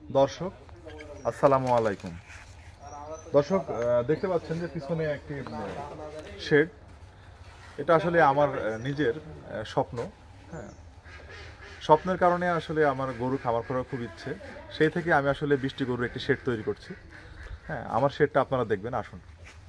দর্শক আসসালামু আলাইকুম। দর্শক দেখতে পাচ্ছেন যে পিছনে একটি শেড, এটা আসলে আমার নিজের স্বপ্ন। হ্যাঁ, স্বপ্নের কারণে আসলে আমার গরু খামার করার খুব ইচ্ছে, সেই থেকে আমি আসলে 20টি গরুর একটি শেড তৈরি করছি। হ্যাঁ, আমার শেডটা আপনারা দেখবেন, আসুন।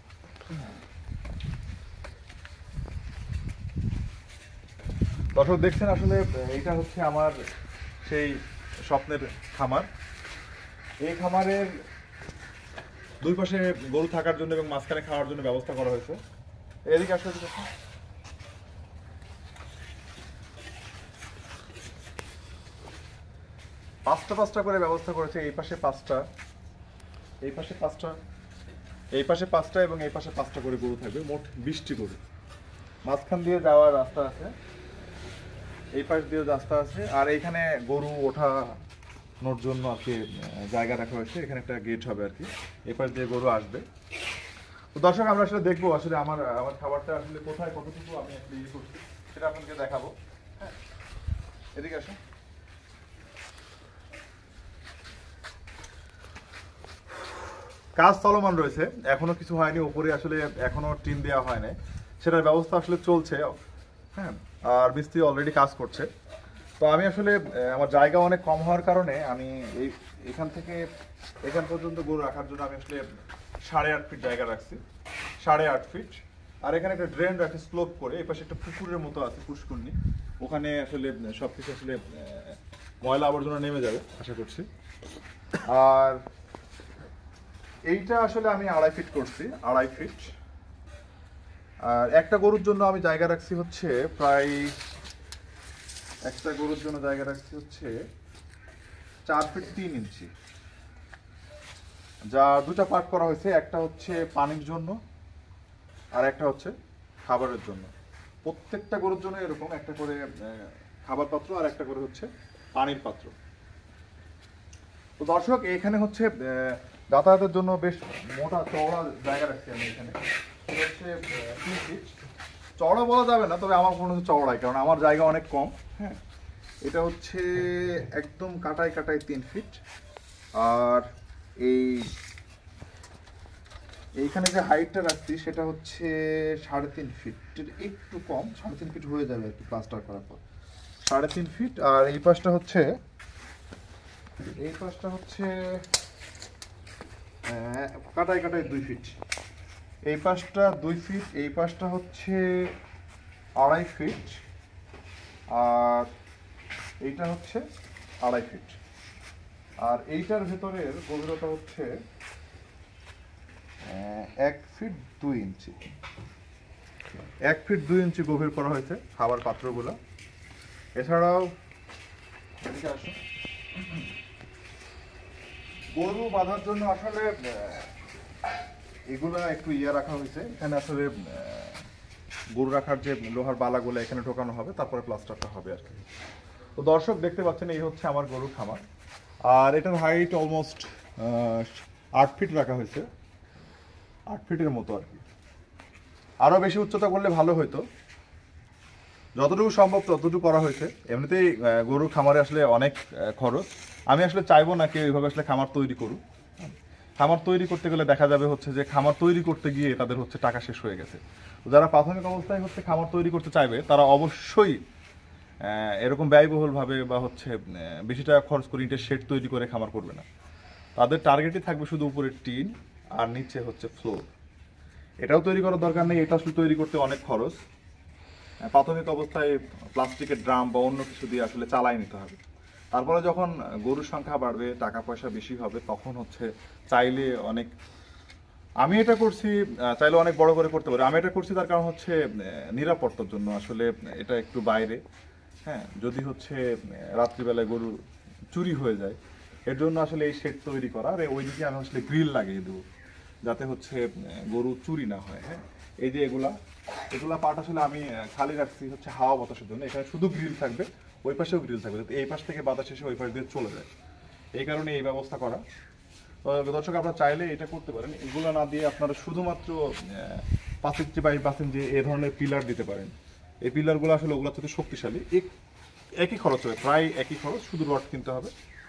দর্শক দেখছেন আসলে এইটা হচ্ছে আমার সেই স্বপ্নের খামার। এই খামারের দুই পাশে গরু থাকার জন্য এবং মাঝখানে খাওয়ার জন্য ব্যবস্থা করা হয়েছে। এদিকে আসলে পাঁচটা পাঁচটা করে ব্যবস্থা করেছে। এই পাশে পাঁচটা, এই পাশে পাঁচটা, এই পাশে পাঁচটা এবং এই পাশে পাঁচটা করে গরু থাকবে, মোট 20টি গরু। মাঝখান দিয়ে যাওয়ার রাস্তা আছে, এই পাশ দিয়ে রাস্তা আছে, আর এইখানে গরু ওঠানোর জন্য আর কি জায়গা রাখা হয়েছে। এখানে একটা গেট হবে আর কি, এই পাশ দিয়ে গরু আসবে। তো দর্শক আমরা আসলে দেখবো আসলে আমার খাবারটা আসলে কোথায় কতটুকু আমি আসলে ইয়ে করছি সেটা আপনাদেরকে দেখাবো। হ্যাঁ, এদিকে আসুন। কাজ চলমান রয়েছে, এখনো কিছু হয়নি, উপরে আসলে এখনো টিন দেওয়া হয় নাই, সেটার ব্যবস্থা আসলে চলছে। হ্যাঁ, আর মিস্ত্রি অলরেডি কাজ করছে। তো আমি আসলে আমার জায়গা অনেক কম হওয়ার কারণে আমি এখান থেকে এখান পর্যন্ত গরু রাখার জন্য আমি আসলে 8.5 ফিট জায়গা রাখছি, 8.5 ফিট। আর এখানে একটা ড্রেন রাখি স্লোপ করে, এই পাশে একটা পুকুরের মতো আছে, পুষ্করণী, ওখানে আসলে সবকিছু আসলে ময়লা আবর্জনা নেমে যাবে আশা করছি। আর এইটা আসলে আমি 2.5 ফিট করছি, 2.5 ফিট। আর একটা গরুর জন্য আমি জায়গা রাখছি হচ্ছে প্রায়, একটা গরুর জন্য জায়গা রাখছি হচ্ছে 4 ফিট 3 ইঞ্চি, যা দুটা পার্ট করা হয়েছে। একটা হচ্ছে পানির জন্য আর একটা হচ্ছে খাবারের জন্য। প্রত্যেকটা গরুর জন্য এরকম একটা করে খাবার পাত্র আর একটা করে হচ্ছে পানির পাত্র। তো দর্শক এখানে হচ্ছে যাতায়াতের জন্য বেশ মোটা চওড়া জায়গা রাখছি আমি এখানে, হচ্ছে 3 ফিট। চওড়া বলা যাবে না, তবে আমার মনে হচ্ছে চওড়াই, কারণ আমার জায়গা অনেক কম। হ্যাঁ, এটা হচ্ছে একদম কাটায় কাটায় 3 ফিট। আর এইখানে যে হাইটটা রাখছি সেটা হচ্ছে 3.5 ফিট, একটু কম, 3.5 ফিট হয়ে যাবে আর কি প্লাস্টার করার পর, 3.5 ফিট। আর এই পাশটা হচ্ছে কাটায় কাটায় 2 ফিট। এই পাশটা 2 ফিট, এই পাশটা হচ্ছে 2.5 ফিট, আর এইটা হচ্ছে 2.5 ফিট। আর এইটার ভেতরের গভীরতা হচ্ছে 1 ফিট 2 ইঞ্চি, 1 ফিট 2 ইঞ্চি গভীর করা হয়েছে খাবার পাত্রগুলো। এছাড়াও এদিকে আসুন, গরু বাঁধার জন্য আসলে এগুলা একটু রাখা হয়েছে। এখানে আসলে গরু রাখার যে লোহার বালাগুলো এখানে ঢোকানো হবে, তারপরে প্লাস্টারটা হবে আর কি। তো দর্শক দেখতে পাচ্ছেন এই হচ্ছে আমার গরুর খামার। আর এটার হাইট অলমোস্ট 8 ফিট রাখা হয়েছে, 8 ফিটের মতো আর কি। আরও বেশি উচ্চতা করলে ভালো হতো, যতটুকু সম্ভব ততটুকু করা হয়েছে। এমনিতেই গরুর খামারে আসলে অনেক খরচ, আমি আসলে চাইবো না কেউ এইভাবে আসলে খামার তৈরি করুক। খামার তৈরি করতে গেলে দেখা যাবে হচ্ছে যে খামার তৈরি করতে গিয়ে তাদের হচ্ছে টাকা শেষ হয়ে গেছে। যারা প্রাথমিক অবস্থায় হচ্ছে খামার তৈরি করতে চাইবে তারা অবশ্যই এরকম ব্যয়বহুলভাবে বা হচ্ছে বেশি টাকা খরচ করে ইটের শেড তৈরি করে খামার করবে না। তাদের টার্গেটই থাকবে শুধু উপরে টিন আর নিচে হচ্ছে ফ্লোর। এটাও তৈরি করার দরকার নেই, এটা আসলে তৈরি করতে অনেক খরচ। প্রাথমিক অবস্থায় প্লাস্টিকের ড্রাম বা অন্য কিছু দিয়ে আসলে চালাই নিতে হবে। তারপরে যখন গরুর সংখ্যা বাড়বে, টাকা পয়সা বেশি হবে, তখন হচ্ছে চাইলে অনেক, আমি এটা করছি চাইলে অনেক বড় করে করতে পারি। আমি এটা করছি তার কারণ হচ্ছে নিরাপত্তার জন্য। আসলে এটা একটু বাইরে, হ্যাঁ, যদি হচ্ছে রাত্রিবেলায় গরু চুরি হয়ে যায়, এর জন্য আসলে এই শেড তৈরি করা। আর ওইদিকে আমি আসলে গ্রিল লাগিয়ে দেবো যাতে হচ্ছে গরু চুরি না হয়। হ্যাঁ, এই যে এগুলা পার্ট আসলে আমি খালি রাখছি হচ্ছে হাওয়া বাতাসের জন্য। এখানে শুধু গ্রিল থাকবে, ওই পাশেও গ্রিল থাকবে, যাতে এই পাশ থেকে বাতাস এসে ওই পাশ দিয়ে চলে যায়, এই কারণে এই ব্যবস্থা করা। তো দর্শক আপনারা চাইলে এটা করতে পারেন, এগুলো না দিয়ে আপনারা শুধুমাত্র 5 ইঞ্চি বাই 5 ইঞ্চি এ ধরনের পিলার দিতে পারেন। এই পিলারগুলো আসলে ওগুলো থেকে শক্তিশালী, একই খরচ হবে, প্রায় একই খরচ, শুধু রড কিনতে হবে।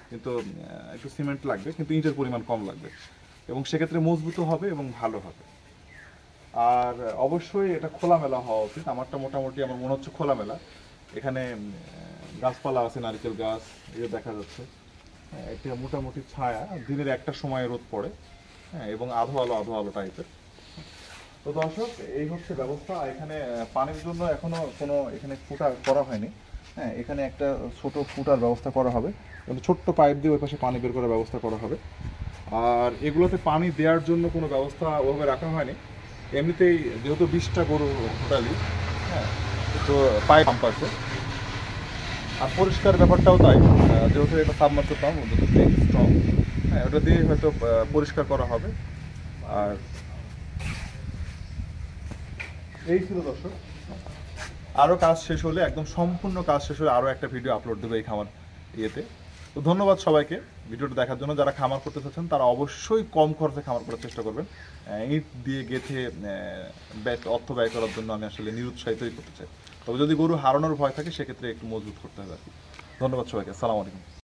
কিন্তু একটু সিমেন্ট লাগবে, কিন্তু ইটের পরিমাণ কম লাগবে, এবং সেক্ষেত্রে মজবুত হবে এবং ভালো হবে। আর অবশ্যই এটা খোলামেলা হওয়া উচিত। আমারটা মোটামুটি আমার মনে হচ্ছে খোলামেলা। এখানে গাছপালা আছে, নারকেল গাছ এই দেখা যাচ্ছে। এটা মোটামুটি ছায়া, দিনের একটা সময় রোদ পড়ে, হ্যাঁ, এবং আধো আলো টাইপের। তো দর্শক, এই হচ্ছে ব্যবস্থা। এখানে পানির জন্য এখনো কোনো এখানে ফুটা করা হয়নি। হ্যাঁ, এখানে একটা ছোট ফুটার ব্যবস্থা করা হবে, কিন্তু ছোট্ট পাইপ দিয়ে ওই পাশে পানি বের করার ব্যবস্থা করা হবে। আর এগুলোতে পানি দেওয়ার জন্য কোনো ব্যবস্থা ওভাবে রাখা হয়নি। এমনিতেই যেহেতু 20টা গরু টোটালি, হ্যাঁ, তো পাইপ পাম্প আছে। আর পরিষ্কার ব্যাপারটাও তাই, যেহেতু এটা সাবমার্সেবল পাম্প, স্ট্রং, হ্যাঁ, ওটা দিয়ে হয়তো পরিষ্কার করা হবে। আর এই ছিল দর্শক। আরও কাজ শেষ হলে, একদম সম্পূর্ণ কাজ শেষ হলে আরও একটা ভিডিও আপলোড দেবো এই খামার ইয়েতে। তো ধন্যবাদ সবাইকে ভিডিওটা দেখার জন্য। যারা খামার করতে চাচ্ছেন তারা অবশ্যই কম খরচে খামার করার চেষ্টা করবেন। ইট দিয়ে গেঁথে অর্থ ব্যয় করার জন্য আমি আসলে নিরুৎসাহিতই করতে চাই। তবে যদি গরু হারানোর ভয় থাকে সেক্ষেত্রে একটু মজবুত করতে হবে আর কি। ধন্যবাদ সবাইকে, আসসালামু আলাইকুম।